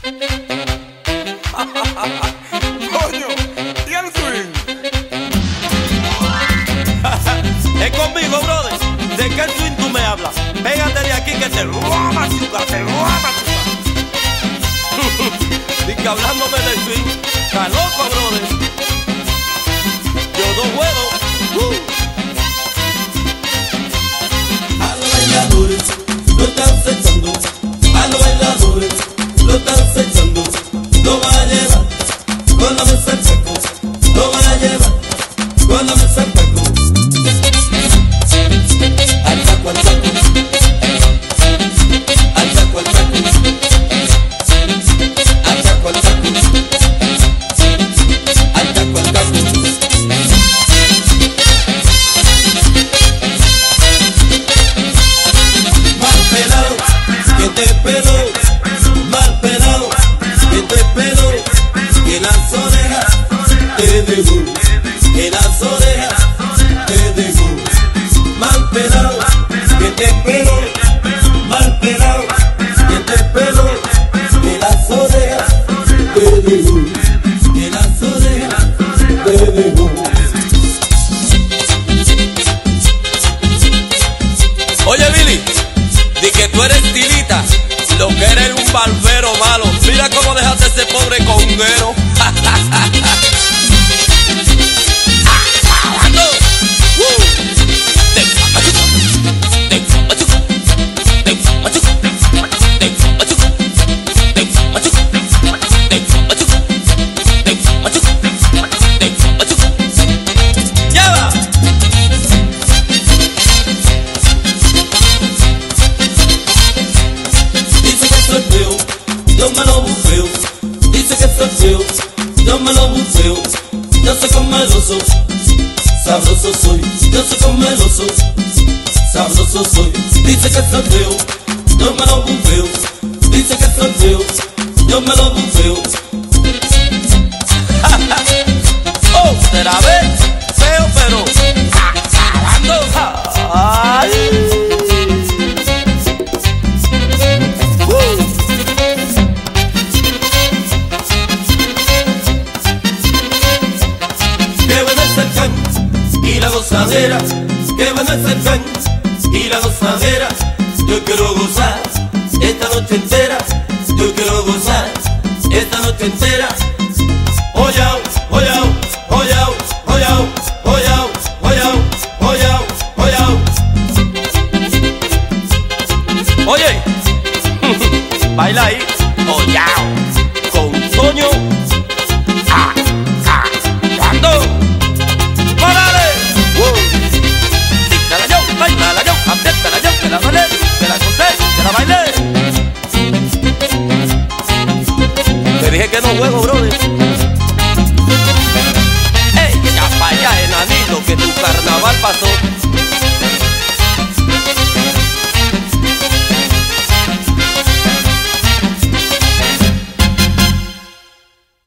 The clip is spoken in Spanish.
Coño, ¿y el swing? Es conmigo, brother. ¿De qué swing tú me hablas? Pégate de aquí que te lo voy a machucar, te lo voy a machucar. Dice que hablándome del swing, está loco, brother. Yo no puedo. A los bailadores lo están acechando, a los bailadores lo están acechando. Lo van a llevar con la mesa al saco, lo van a llevar con la mesa al saco. Al saco, al saco, al saco, al saco, al saco, al saco, al saco, al saco. Mal pelado, que te peló, mal pelado, que te peló, que las orejas te dejó, que las orejas te dejó. Mal pelado, que te peló, mal pelado, que te peló, que las orejas te dejó, que las orejas te dejó. Oye, Billy, di que tú eres tilita, lo que eres un barbero malo. Mira cómo dejaste ese pobre conguero. ¡Lleva! Dice que soy feo, yo me lo bufeo. Dice que soy feo, yo me lo bufeo. Yo soy comeloso, sabroso soy. Yo soy comeloso, sabroso soy. Dice que soy feo, yo me lo bufeo. Dice que soy feo, yo me lo bufeo. Oh, será ver, feo, pero acabando. Ay. Que bueno es el can y la gozadera. Que bueno es el can y la gozadera. Yo quiero gozar esta noche entera. Yo quiero gozar esta noche entera. Oyao, oyao, oyao, oyao, oyao, oyao, oyao, oyao. Oye, baila ahí, oyao, con Toño. ¿Cuándo? ¡Párale! Dígala yo, bailala yo, apriétala yo, que la bailé, que la gocé, que la bailé. Te dije que no juego, brother. Ey, ya para allá, enanito, que tu carnaval pasó.